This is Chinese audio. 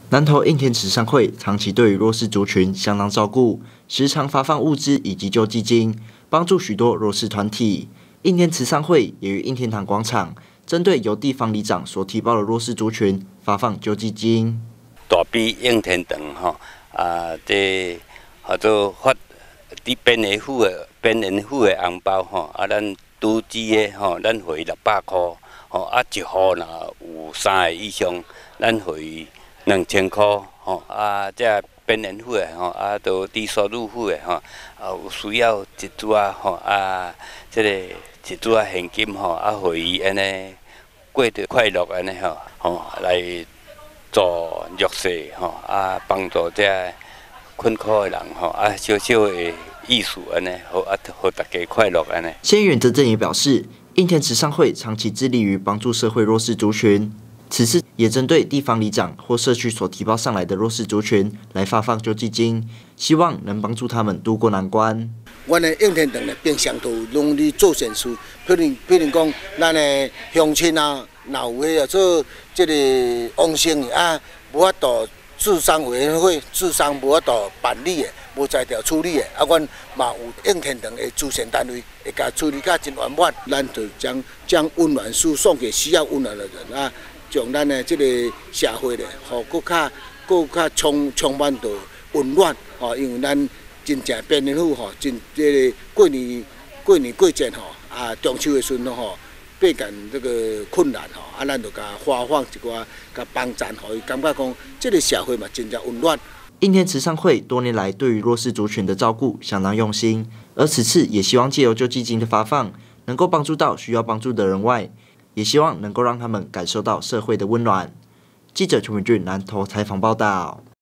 南投应天慈善会长期对于弱势族群相当照顾，时常发放物资以及救济金，帮助许多弱势团体。应天慈善会也于应天堂广场，针对由地方里长所提报的弱势族群发放救济金。 大比应天堂这合作发伫便利府的红包咱拄支的咱回600块一户若有3个以上，咱回2000块这便利府的都低收入户的有需要一组这个一组现金回伊安尼过得快乐安尼来做弱势帮助这困苦的人小小的意思安尼互大家快乐安尼。 县议员曾正也表示，应天慈善会长期致力于帮助社会弱势族群。此次也针对地方里长或社区所提报上来的弱势族群来发放救济金，希望能帮助他们渡过难关。 阮的应天堂的平常都拢伫做善事，比如讲，咱的乡亲若有迄做这个往生无法度治丧委员会治丧无法度办理的，无在调处理的，阮嘛有应天堂的慈善单位会甲处理甲真圆满，咱就将温暖输送给需要温暖的人将咱的这个社会咧，更较充满着温暖因为咱真正便利府真这个过年过节中秋的时阵倍感这个困难咱就甲发放一寡甲帮赞，互伊感觉讲这个社会嘛真正温暖。 应天慈善会多年来对于弱势族群的照顾相当用心，而此次也希望借由救济金的发放，能够帮助到需要帮助的人外，也希望能够让他们感受到社会的温暖。记者邱明俊南投采访报道。